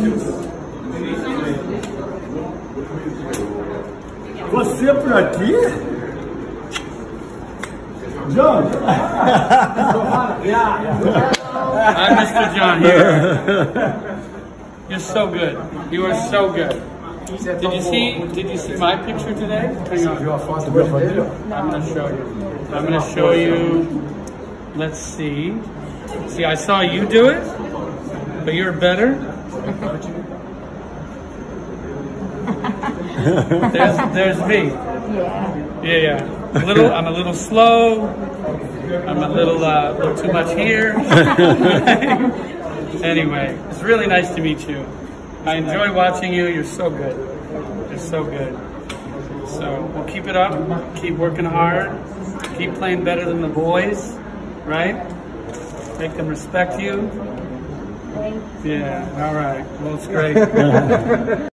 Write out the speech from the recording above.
Você por aqui? John? I'm Mr. John here. You're so good. You are so good. Did you see my picture today? Hang on. I'm gonna show you. Let's see. See, I saw you do it, but you're better. There's me. Yeah. I'm a little slow. I'm a little too much here. Anyway, it's really nice to meet you. I enjoy watching you. You're so good. You're so good. So we'll keep it up. Keep working hard. Keep playing better than the boys, right? Make them respect you. Yeah. All right. Well, it's great.